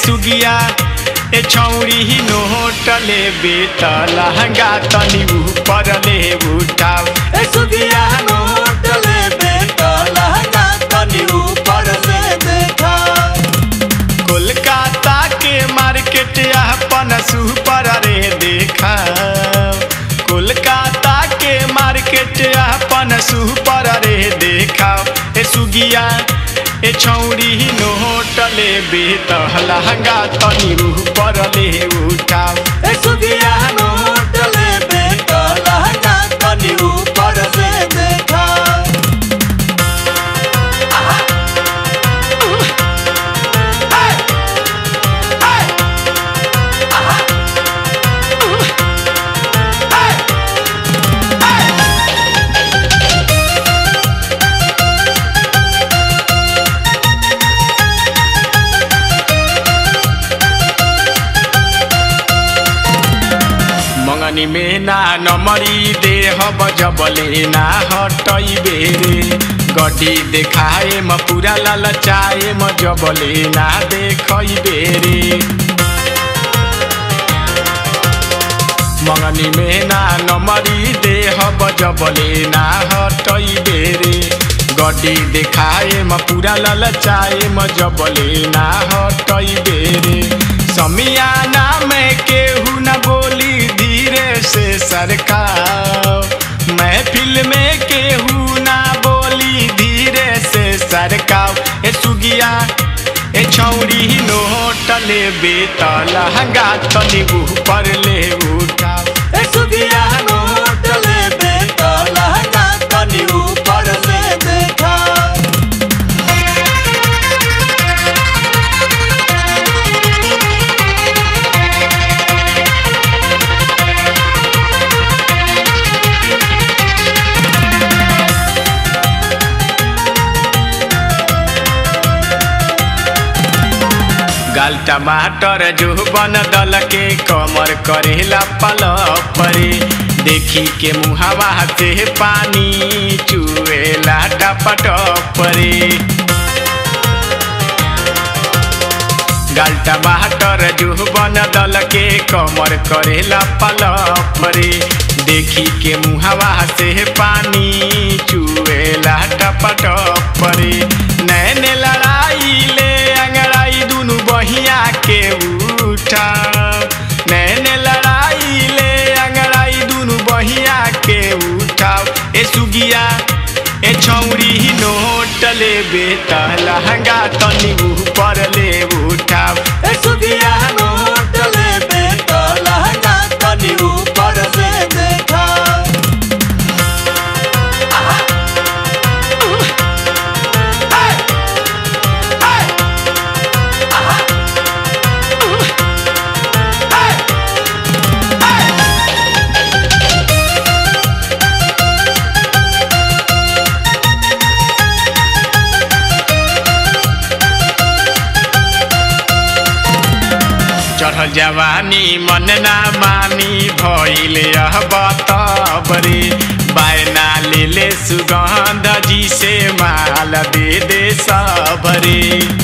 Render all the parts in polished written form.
सुगिया ए छौरी नोट लेबे त लहंगा तनी ऊपर ले उठाओ। ए सुगिया नोट लेबे त लहंगा तनी ऊपर से देखाओ। कोलकाता के मार्केट अपन सुपर रे देखाओ। कोलकाता के मार्केट अपन सुपर रे देखाओ। ए सुगिया ए छौरी नोट लेबे त लहंगा तनी ऊपर ले उठाओ। ए सुगिया नोट लेबे त लहंगा तनी ऊपर से देखाओ। मंगनी में ना नमरी देह बजबले ना हटई बेरे। गड्डी देखाए म पूरा ललचाए म जबले ना देखई बेरे। मंगनी में ना नमरी देह बजबले ना हटई बेरे। गड्डी देखाए म पूरा ललचाए म जबले ना हटई बेरे। समियाना में केहू न बोली धीरे से सरकाओ। महफिल में केहू ना बोली धीरे से सरकाओ। ए सुगिया ए छौरी नोट लेबे त लहंगा तनी ऊपर ले उठाओ। ए सुगिया नोट लेबे त लहंगा तनी ऊपर से देखाओ। गाल टमाटर जो बन दल के कमर करेला पलपरे। देखी के मुहावा से पानी चुएला टपटपरे। गाल टमाटर जो बन दल के कमर करेला पलपरे। देखी के मुहावा से पानी चुएला टपटपरे। नैन लड़ाई ले अंगड़ाई दुनु बहिया के उठाओ। नैन लड़ाई ले अंगड़ाई दुनु बहिया के उठाओ। ए सुगिया ए छौरी नोट लेबे त लहंगा तनी ऊपर ले उठाओ। ए सुगिया नोट लेबे त लहंगा तनी ऊपर से देखाओ। चढ़ल जवानी मन ना मानी भइले बतबरे। बायना ले ले सुगंध जी से माल दे दे सबरे।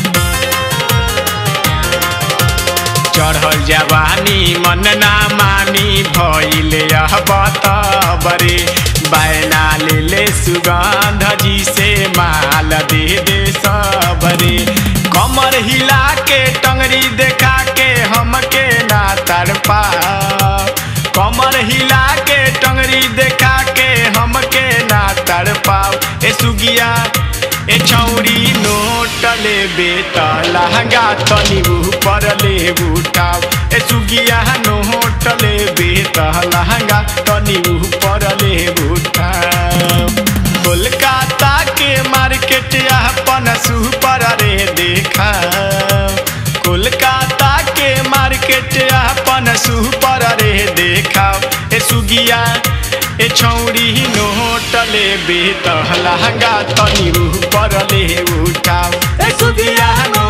चढ़ल जवानी मन ना मानी भइले बतबरे। बायना ले ले सुगंध जी से माल दे दे सबरे। कमर हिला के टंगरी देखा के हमके ना तड़पाओ। कमर हिला के टंगरी देखा के हमके ना तड़पाओ। ए सुगिया ए छौरी नोट लेबे त लहंगा तनी ऊपर ले उठाओ। ए सुगिया नोट लेबे त लहंगा तनी ऊपर ले उठाओ। कोलकाता के मार्केट अपन सुपर रे देखाओ। कोलकाता के मार्केट अपन सुपर रे देखाओ। ए सुगिया ए छौरी नोट लेबे त लहंगा तनी ऊपर ले उठाओ। ए सुगिया